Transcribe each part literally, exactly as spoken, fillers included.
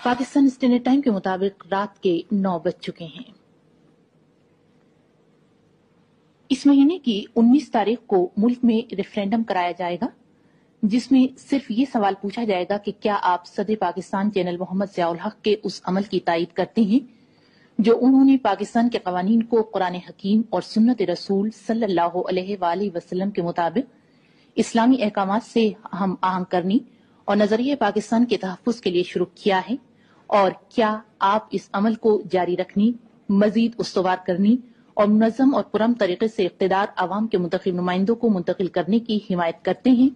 Pakistan standard time के मुताबिक रात के नौ बज चुके हैं। इस महीने की उन्नीस तारीख को मुल्क में रेफरेंडम कराया जाएगा, जिसमें सिर्फ ये सवाल पूछा जाएगा कि क्या आप सदर पाकिस्तान जनरल मोहम्मद ज़ियाउल हक के उस अमल की तायीद करते हैं जो उन्होंने पाकिस्तान के कवानीन को कुरान हकीम और सुन्नत रसूल सल्लल्लाहु अलैहि वसल्लम के मुताबिक इस्लामी अहकामात से हम आहंग करनी और नजरिए पाकिस्तान के तहफ़्फ़ुज़ के लिए शुरू किया है, और क्या आप इस अमल को जारी रखनी, मजीद उस्तवार करनी और मुनज़्ज़म और पुरअमन तरीके से इक़्तिदार अवाम के मुंतखब नुमाइंदों को मुंतकिल करने की हिमायत करते हैं।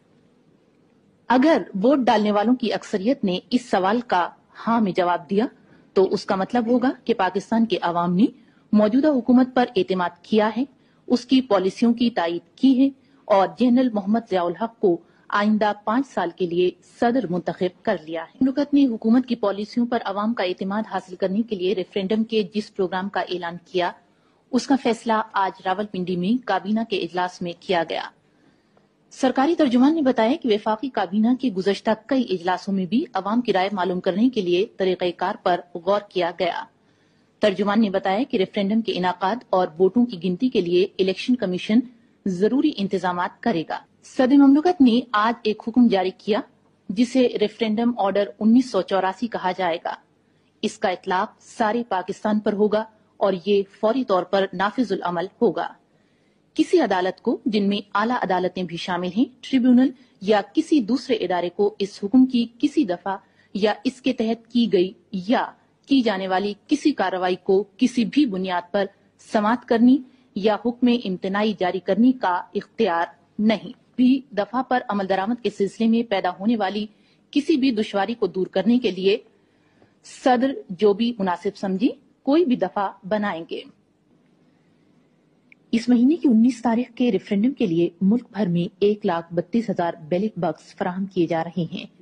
अगर वोट डालने वालों की अक्सरियत ने इस सवाल का हाँ में जवाब दिया तो उसका मतलब होगा कि पाकिस्तान के अवाम ने मौजूदा हुकूमत पर एतमाद किया है, उसकी पॉलिसियों की तायीद की है और जनरल मोहम्मद ज़ियाउल हक को आइंदा पाँच साल के लिए सदर मुंतखब कर लिया है। मुल्क ने हुकूमत की पॉलिसियों पर अवाम का एतमाद हासिल करने के लिए रेफरेंडम के जिस प्रोग्राम का ऐलान किया, उसका फैसला आज रावलपिंडी में काबीना के इजलास में किया गया। सरकारी तर्जुमान ने बताया कि वफाकी काबीना के गुज़श्ता कई इजलासों में भी अवाम की राय मालूम करने के लिए तरीक़ेकार पर गौर किया गया। तर्जुमान ने बताया कि रेफरेंडम के इनाकाद और वोटों की गिनती के लिए इलेक्शन कमीशन जरूरी इंतजामात करेगा। सदर ममलकत ने आज एक हुक्म जारी किया जिसे रेफरेंडम ऑर्डर उन्नीस सौ चौरासी कहा जाएगा। इसका इतलाक सारे पाकिस्तान पर होगा और ये फौरी तौर पर नाफिजुल अमल होगा। किसी अदालत को, जिनमें आला अदालतें भी शामिल हैं, ट्रिब्यूनल या किसी दूसरे इदारे को इस हुक्म की किसी दफा या इसके तहत की गई या की जाने वाली किसी कार्रवाई को किसी भी बुनियाद पर समाअत करनी या हुक्म इम्तनाई जारी करने का इख्तियार नहीं। भी दफा पर अमल दरामद के सिलसिले में पैदा होने वाली किसी भी दुश्वारी को दूर करने के लिए सदर जो भी मुनासिब समझी कोई भी दफा बनाएंगे। इस महीने की उन्नीस तारीख के रेफरेंडम के लिए मुल्क भर में एक लाख बत्तीस हजार बैलेट बॉक्स फराहम किए जा रहे हैं।